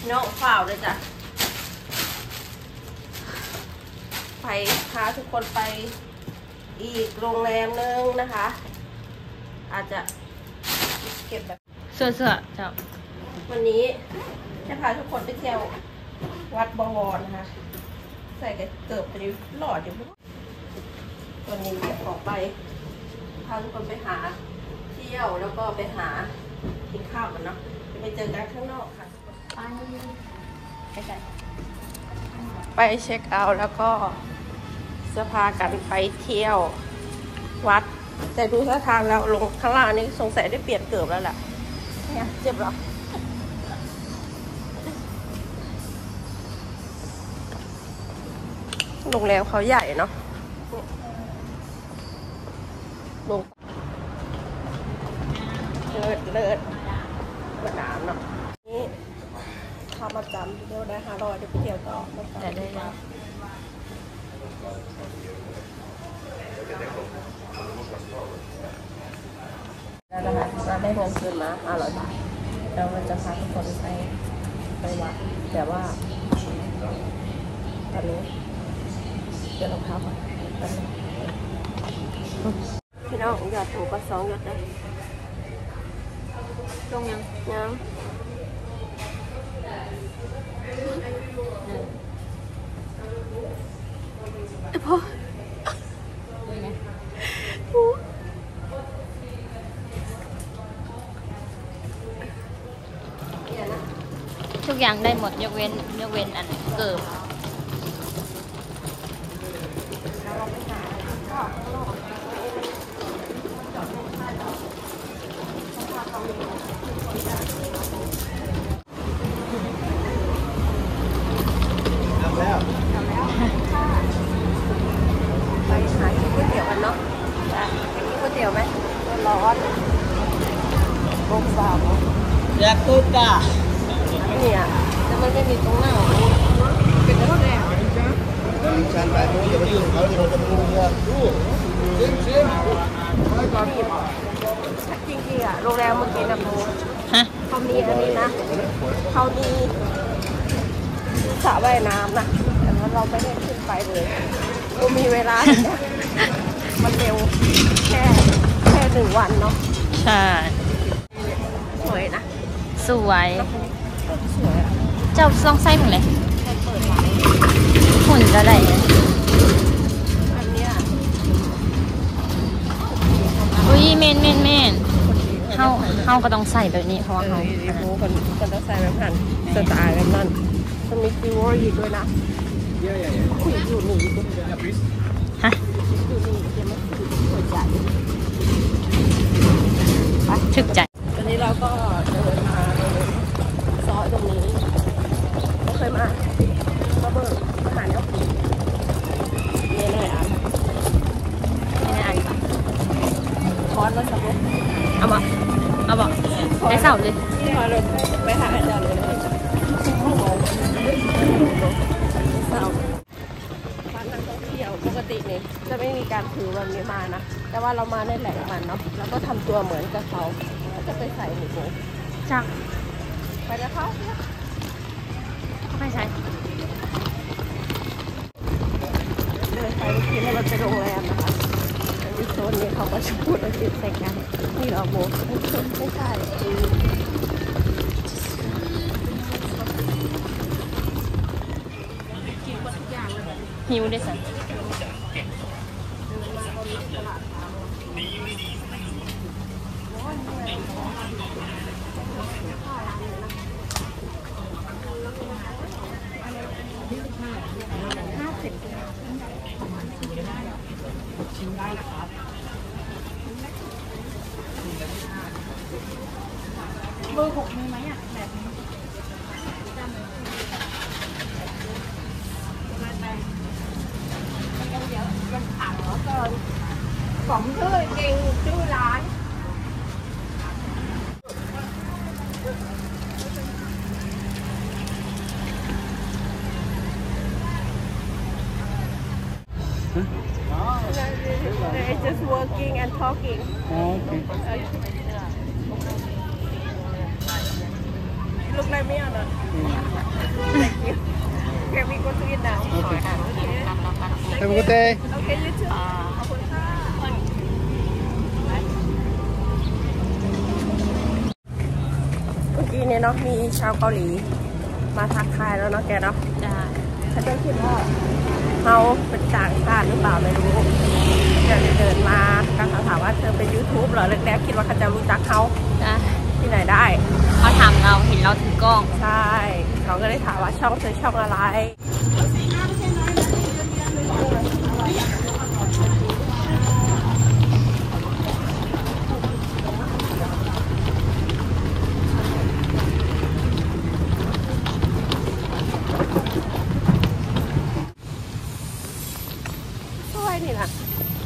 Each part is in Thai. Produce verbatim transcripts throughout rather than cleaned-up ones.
น้องเปล่าเลยจ้ะไปพาทุกคนไปอีกโรงแรมนึงนะคะ อาจจะเก็บแบบเสื้อเสื้อเจ้าวันนี้จะพาทุกคนไปเที่ยววัดบวรนะคะใส่กระเกิบไปดิหลอดอยู่วันนี้จะออกไปพาทุกคนไปหาเที่ยวแล้วก็ไปหากินข้าวกันเนาะจะไปเจอกันข้างนอกค่ะไปไปกันไปเช็คเอาท์แล้วก็จะพากันไปเที่ยววัดแต่ดูท่าทางแล้วลงข้างล่างนี่สงสัยได้เปลี่ยนเกือบแล้วแหละเนี่ยเจ็บหรอโรงแรมเขาใหญ่เนาะลงเลิศเลิศกระดานเนาะนี่เขามาจำเที่ยวได้ห้าร้อยเดี๋ยวไปเที่ยวต่อแต่ได้แล้วนั่นแหละเราได้เงินคืนมาห้าร้อยบาทเราจะพาทุกคนไปไปวัดแต่ว่าตอนนี้เดี๋ยวรองเท้าก่อนพี่น้องหยอดถูกก็สองหยอดได้ลงยังยังไอ้พ่อทุกอย่างได้หมดยกเว้นยกเว้นอันเกิบไปหากินก๋วยเตี๋ยวกันเนาะไปกินก๋วยเตี๋ยวไหมร้อนโบ๊ะสาวอยากตุ๊ดอ่ะเนี่ยแต่มันไม่มีตรงหน้าเป็นรถแดงฉันไปดูอย่าไปยุ่งเขาที่เราจะไปดูเนี่ยดูจริงจริงไปก่อนจริงๆอ่ะโรงแรมเมื่อกี้นะโมเขามีอันนี้นะเขามีสระว่ายน้ำนะแต่ว่าเราไม่ได้ขึ้นไปเลยเรามีเวลามันเร็วแค่แค่หนึ่งวันเนาะใช่สวยนะสวยสวยอ่ะเจ้าลองใส่หนึ่งเลยหุ่นจะได้อันเนี้ยอุ้ยเมนเมนเมนเข้าเข้าก็ต้องใส่แบบนี้เพราะว่าเขาคนคนต้องใส่แบบนั้นสไตล์แบบนั้นจะมีฟิวเวอร์อยู่ด้วยนะอยู่หนีฮะอยู่หนีจะไม่ถึงหัวใจถึกใจตอนนี้เราก็เดินมาซอยตรงนี้ไม่เคยมาก็เบิร์มาหาแล้วนี่เลยอ่ะนี่อ่ะคอนมาสักนิดเอาบ่เอาบ่ได้เสาเลยคอนเลยไปหาอาจารย์เลยเสาร้านนักท่องเที่ยวปกตินี่จะไม่มีการถือแบบนี้มานะแต่ว่าเรามาในแหล่งมันเนาะแล้วก็ทำตัวเหมือนกับเขาจะไปใส่หมูจักไปแล้วเขาเขาไปใส่เดินไปที่นี่มันเป็นโรงแรมนะคะในโซนนี้เขาก็จะพูดอังกฤษใส่กันนี่เราโบกไม่ใช่หิวได้สั่งชิมได้นะครับเบอร์หกมีไหมอ่ะแบบนี้ของชื่อจริงชื่อร้าน They're just working and talking. Oh, okay. look like me or not? Thank you. Can we go to it now? Okay. Okay. Have a good day. Okay, you too. ขอบคุณค่ะเมื่อกี้เนี่ยเนาะมีชาวเกาหลีมาทักทายแล้วเนาะแกเนาะจ้าเขาจะคิดว่าเขาเป็นต่างชาติหรือเปล่าไม่รู้เดี๋ยวเดินมาก็ถามว่าเธอเป็น ยูทูบ เหรอแรกๆคิดว่าเขาจะรู้จักเขาจ้าที่ไหนได้เขาถามเราเห็นเราถือกล้องใช่เขาก็เลยถามว่าช่องเธอช่องอะไรสวยนี่นะ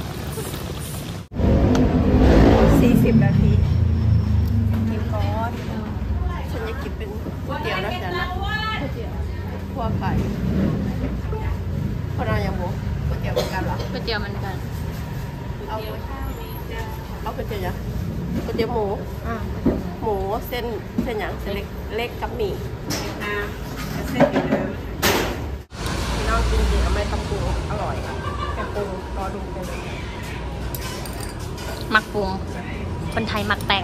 สี่สิบนาทีกินก่อนฉันจะกินเป็นก๋วยเตี๋ยวนะจ๊ะนะก๋วยเตี๋ยวคั่วไก่คนเอาอย่างหมูก๋วยเตี๋ยวเหมือนกันเหรอก๋วยเตี๋ยวเหมือนกันเอาก๋วยเอาก๋วยเตี๋ยวยังก๋วยเตี๋ยวหมูอ่าหมูเส้นเส้นอย่างเส้นเล็กเล็กกับหมี่น้ำเส้นอยู่เลยน้องจริงๆเอาไม่ต้องปรุงอร่อยแค่ปรุงรอดูไปเลยมักปรุง คนไทยมักแต่ง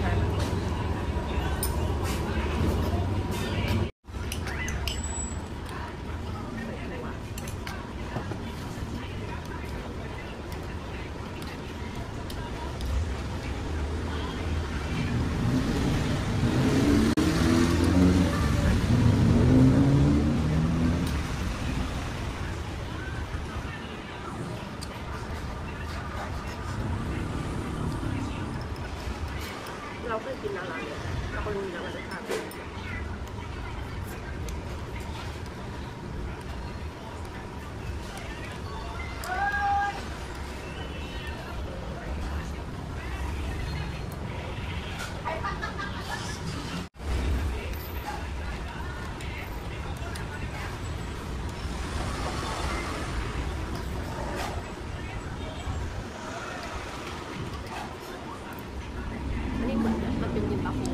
เราเคยกินอะไรเราก็รู้แล้วว่าจะทำอันนี้เหมือนมันเป็นยินตาโฟ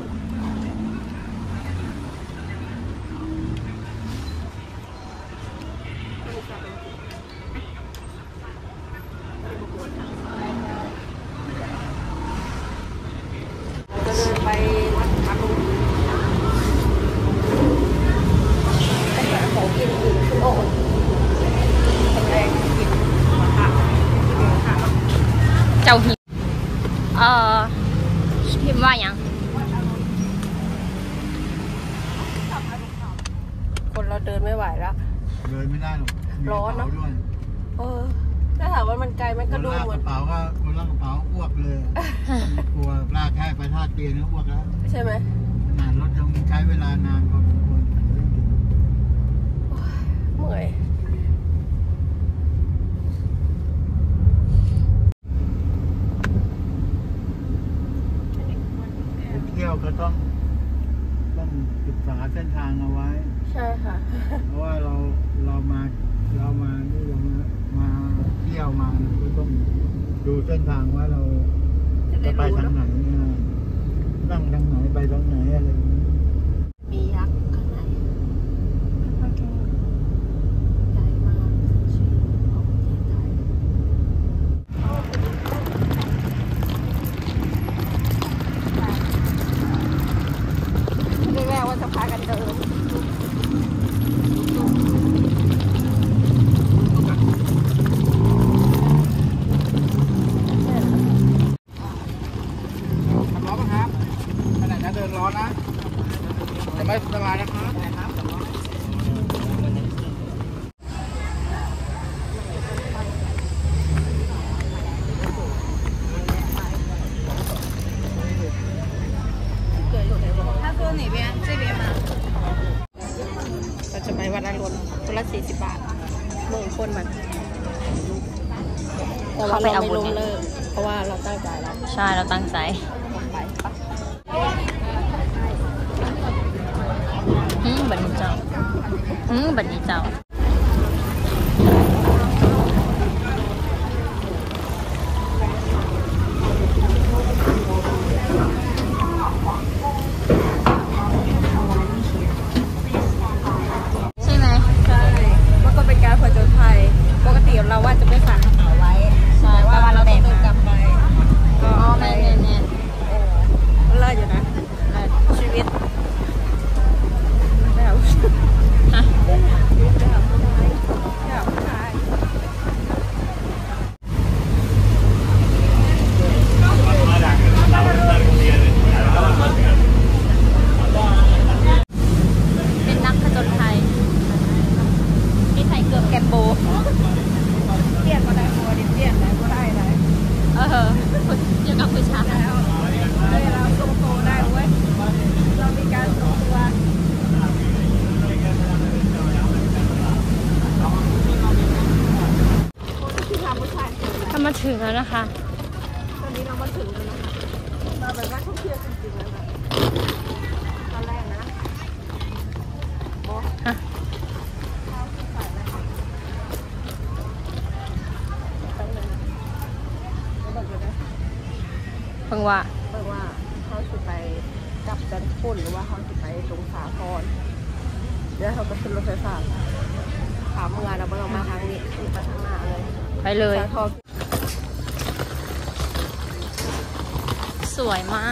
จะเดินไปวัดพระลุงไปหาของกินอื่นขึ้นโอ่งคนแรกกินหมาค่ะกินหมาค่ะเจ้าหินเอ่อพิมพ์ว่ายังคนเราเดินไม่ไหวแล้วเลยไม่ได้หรอกมีกระเป๋าด้วยเออถ้าถามว่ามันไกลมันก็ดูคนลากเหมืกอนระเป๋าก็คนลากกระเป๋าอ้วกเลยกลัวลากแค่ไปท่าเตียงก็อ้วกแล้วใช่ไหมขนาดรถยังใช้เวลานานพอสมควรเมื่อยเที่ยวก็ต้องต้องศึกษาเส้นทางเอาไว้ใช่ค่ะเพราะว่าเราเรามาเรามานี่เรามามาเที่ยวมาเราก็ต้องดูเส้นทางว่าเราจะไปทางไหนเนี่ยนั่งทางไหนไปทางไหนอะไรอย่างนี้มียักษ์ข้างในใหญ่มากชื่อของประเทศไทยไม่แน่ว่าจะพากันเดินร้อนไหมครับขนาดนั้นเดินร้อนนะจะไม่สบายนะครับเราจะไปวัดอรุณคนละสี่สิบบาทหมื่นคนมันแต่ว่าเราไม่ล้มเลิกเพราะว่าเราตั้งใจแล้วใช่เราตั้งใจไปปะอืมบันนี้เจ้าอืมบันนี้เจ้าถึงแล้วนะคะตอนนี้เรามาถึงแล้วนะคะมาแบบนักท่องเที่ยวจริงๆแล้วนะตอนแรกนะโอ้ฮะข้าวที่ใส่แล้วตั้งเลยนะแล้วบอกเลยนะเพิ่งว่าเบิ่งว่าเขาจะไปกลับจันทบุรีหรือว่าเขาจะไปตรงสาทรเดี๋ยวเขาก็ขึ้นรถไฟฟ้าถามเมื่อเราเบิ่งมาทางนี้คือไปทางหน้าเลยไปเลยสาทรสวยมาก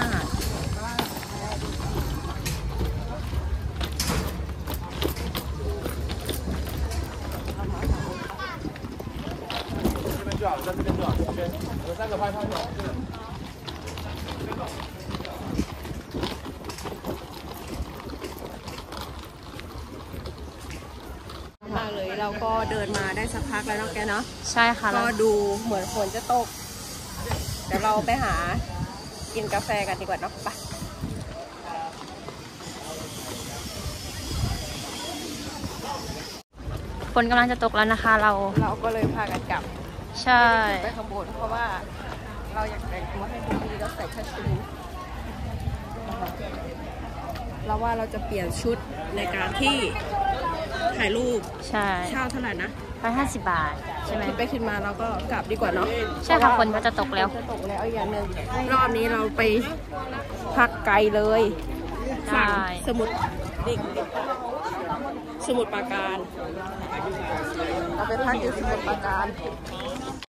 最好在这边最好，这边有三个拍拍照。 มากเลยเราก็เดินมาได้สักพักแล้วเนาะแกเนาะใช่ค่ะก็ดูเหมือนฝนจะตก เดี๋ยวเราไปหากินกาแฟกันดีกว่าเนาะไปฝนกำลังจะตกแล้วนะคะ เราเราก็เลยพากันกลับใช่ไปข้างบนเพราะว่าเราอยากแต่งตัวให้ดูดีแล้วใส่แค่ชุดนี้เราว่าเราจะเปลี่ยนชุดในการที่ถ่ายรูปใช่เช่าเท่าไหร่นะร้อยห้าสิบบาท ใช่ไหมคิดไปคิดมาเราก็กลับดีกว่าเนาะใช่ค่ะฝนก็จะตกแล้วฝนจะตกแล้วอีกอย่างหนึ่งรอบนี้เราไปพักไกลเลยใช่ฝั่งสมุทรดิกสมุทรปราการเราไปพักอยู่สมุทรปราการ